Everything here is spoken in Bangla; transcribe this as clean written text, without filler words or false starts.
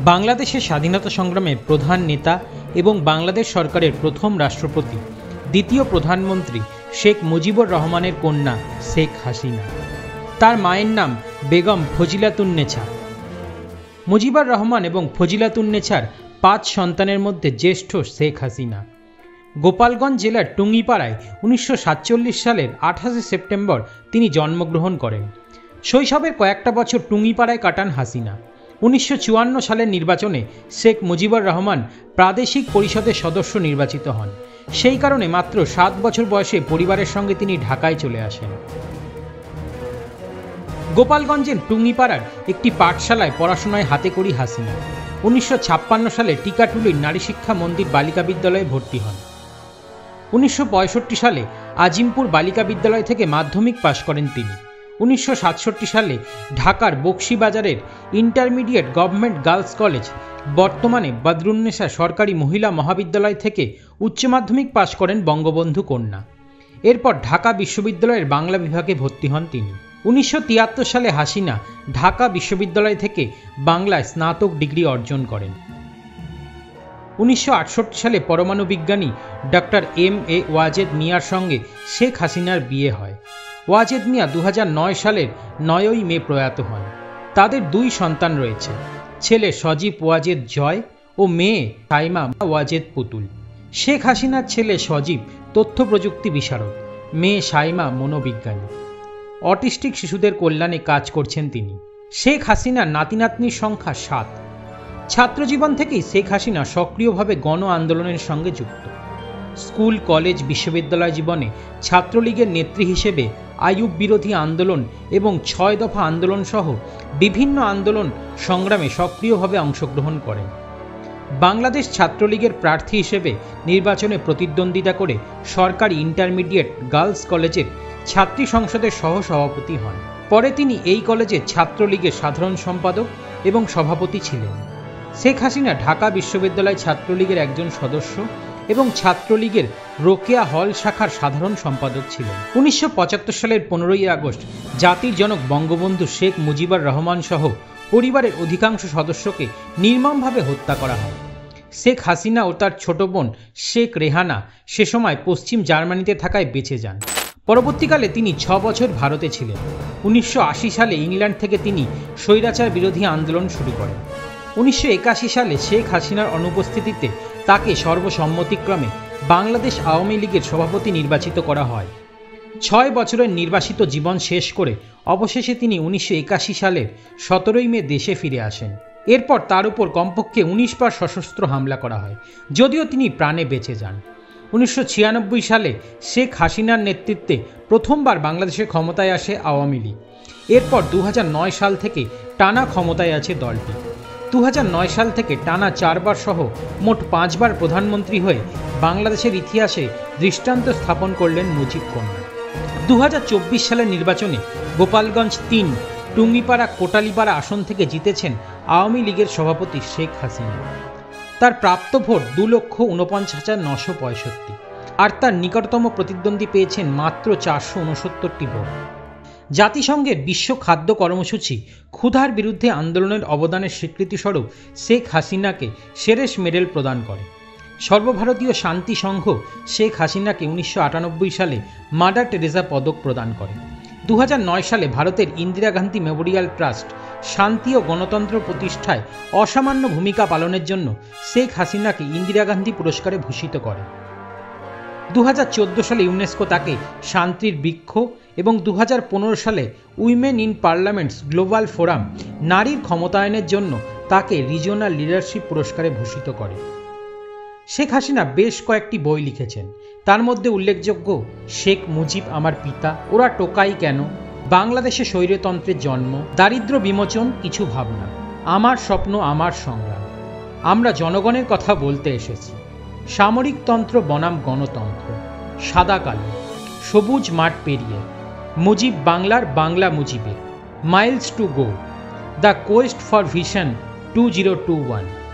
বাংলাদেশের স্বাধীনতা সংগ্রামের প্রধান নেতা এবং বাংলাদেশ সরকারের প্রথম রাষ্ট্রপতি দ্বিতীয় প্রধানমন্ত্রী শেখ মুজিবুর রহমানের কন্যা শেখ হাসিনা। তার মায়ের নাম বেগম ফজিলাতুন্নেছা। মুজিবুর রহমান এবং ফজিলাতুন্নেছার 5 সন্তানের মধ্যে জ্যেষ্ঠ শেখ হাসিনা। গোপালগঞ্জ জেলার টুঙ্গিপাড়ায় 1947 সালের 28 সেপ্টেম্বর তিনি জন্মগ্রহণ করেন। শৈশবের কয়েকটা বছর টুঙ্গিপাড়ায় কাটান হাসিনা। 1954 সালের নির্বাচনে শেখ মুজিবুর রহমান প্রাদেশিক পরিষদের সদস্য নির্বাচিত হন। সেই কারণে মাত্র 7 বছর বয়সে পরিবারের সঙ্গে তিনি ঢাকায় চলে আসেন। গোপালগঞ্জের টুঙ্গিপাড়ার একটি পাঠশালায় পড়াশোনায় হাতেখড়ি হাসিনা। 1956 সালে টিকাটুলির নারী শিক্ষা মন্দির বালিকা বিদ্যালয়ে ভর্তি হন। 1965 সালে আজিমপুর বালিকা বিদ্যালয় থেকে মাধ্যমিক পাশ করেন তিনি। 1967 সালে ঢাকার বকশীবাজারের ইন্টারমিডিয়েট গভর্নমেন্ট গার্লস কলেজ, বর্তমানে বদরুন্নেসা সরকারি মহিলা মহাবিদ্যালয় থেকে উচ্চ মাধ্যমিক পাশ করেন বঙ্গবন্ধু কন্যা। এরপর ঢাকা বিশ্ববিদ্যালয়ের বাংলা বিভাগে ভর্তি হন তিনি। 1973 সালে হাসিনা ঢাকা বিশ্ববিদ্যালয় থেকে বাংলায় স্নাতক ডিগ্রি অর্জন করেন। 1968 সালে পরমাণু বিজ্ঞানী ডক্টর M.A. ওয়াজেদ মিয়ার সঙ্গে শেখ হাসিনার বিয়ে হয়। ওয়াজেদ মিয়া 2009 সালের 9ই মে প্রয়াত হন। তাদের 2 সন্তান রয়েছে, ছেলে সজীব ওয়াজেদ জয় ও মেয়ে সাইমা ওয়াজেদ পুতুল। শেখ হাসিনার ছেলে সজীব তথ্য প্রযুক্তি বিশারদ, মেয়ে সাইমা মনোবিজ্ঞানী। অটিস্টিক শিশুদের কল্যাণে কাজ করছেন তিনি। শেখ হাসিনার নাতি নাতনির সংখ্যা 7। ছাত্রজীবন থেকেই শেখ হাসিনা সক্রিয়ভাবে গণ আন্দোলনের সঙ্গে যুক্ত। স্কুল, কলেজ, বিশ্ববিদ্যালয় জীবনে ছাত্রলীগের নেত্রী হিসেবে আইয়ুব বিরোধী আন্দোলন এবং 6 দফা আন্দোলন সহ বিভিন্ন আন্দোলন সংগ্রামে সক্রিয়ভাবে অংশগ্রহণ করেন। বাংলাদেশ ছাত্রলীগের প্রার্থী হিসেবে নির্বাচনে প্রতিদ্বন্দ্বিতা করে সরকারি ইন্টারমিডিয়েট গার্লস কলেজের ছাত্রী সংসদের সহসভাপতি হন। পরে তিনি এই কলেজের ছাত্রলীগের সাধারণ সম্পাদক এবং সভাপতি ছিলেন। শেখ হাসিনা ঢাকা বিশ্ববিদ্যালয় ছাত্রলীগের একজন সদস্য এবং ছাত্রলীগের রোকেয়া হল শাখার সাধারণ সম্পাদক ছিলেন। 1975 সালের 15ই আগস্ট জাতির জনক বঙ্গবন্ধু শেখ মুজিবুর রহমান সহ পরিবারের অধিকাংশ সদস্যকে নির্মমভাবে হত্যা করা হয়। শেখ হাসিনা ও তার ছোট বোন শেখ রেহানা সে সময় পশ্চিম জার্মানিতে থাকায় বেঁচে যান। পরবর্তীকালে তিনি 6 বছর ভারতে ছিলেন। 1980 সালে ইংল্যান্ড থেকে তিনি স্বৈরাচার বিরোধী আন্দোলন শুরু করেন। 1981 সালে শেখ হাসিনার অনুপস্থিতিতে তাকে সর্বসম্মতিক্রমে বাংলাদেশ আওয়ামী লীগের সভাপতি নির্বাচিত করা হয়। 6 বছরের নির্বাসিত জীবন শেষ করে অবশেষে তিনি 1981 সালের 17ই মে দেশে ফিরে আসেন। এরপর তার উপর কমপক্ষে 19 বার সশস্ত্র হামলা করা হয়, যদিও তিনি প্রাণে বেঁচে যান। 1996 সালে শেখ হাসিনার নেতৃত্বে প্রথমবার বাংলাদেশে ক্ষমতায় আসে আওয়ামী লীগ। এরপর 2009 সাল থেকে টানা ক্ষমতায় আছে দলটি। 2009 সাল থেকে টানা 4 বার সহ মোট 5 বার প্রধানমন্ত্রী হয়ে বাংলাদেশের ইতিহাসে দৃষ্টান্ত স্থাপন করলেন মুজিব কন্যা। 2024 সালের নির্বাচনে গোপালগঞ্জ 3, টুঙ্গিপাড়া, কোটালীপাড়া আসন থেকে জিতেছেন আওয়ামী লীগের সভাপতি শেখ হাসিনা। তার প্রাপ্ত ভোট 2,49,965, আর তার নিকটতম প্রতিদ্বন্দ্বী পেয়েছেন মাত্র 469টি ভোট। জাতিসংঘের বিশ্ব খাদ্য কর্মসূচি ক্ষুধার বিরুদ্ধে আন্দোলনের অবদানের স্বীকৃতিস্বরূপ শেখ হাসিনাকে সেরেস মেডেল প্রদান করে। সর্বভারতীয় শান্তি সংঘ শেখ হাসিনাকে 1998 সালে মাদার টেরেসা পদক প্রদান করে। 2009 সালে ভারতের ইন্দিরা গান্ধী মেমোরিয়াল ট্রাস্ট শান্তি ও গণতন্ত্র প্রতিষ্ঠায় অসামান্য ভূমিকা পালনের জন্য শেখ হাসিনাকে ইন্দিরা গান্ধী পুরস্কারে ভূষিত করে। 2014 সালে ইউনেস্কো তাকে শান্তির বৃক্ষ এবং 2015 সালে women in parliaments global forum নারীর ক্ষমতায়নের জন্য তাকে রিজিওনাল লিডারশিপ পুরস্কারে ভূষিত করে। শেখ হাসিনা বেশ কয়েকটি বই লিখেছেন, তার মধ্যে উল্লেখযোগ্য শেখ মুজিব আমার পিতা, ওরা টোকাই কেন, বাংলাদেশে স্বৈরতন্ত্রের জন্ম, দারিদ্র বিমোচন, কিছু ভাবনা, আমার স্বপ্ন আমার সংগ্রাম, আমরা জনগণের কথা বলতে এসেছি, সামরিকতন্ত্র বনাম গণতন্ত্র, সাদা কালো, সবুজ মাঠ পেরিয়ে, মুজিব বাংলার, বাংলা মুজিবের, miles to go, the quest for vision 2021।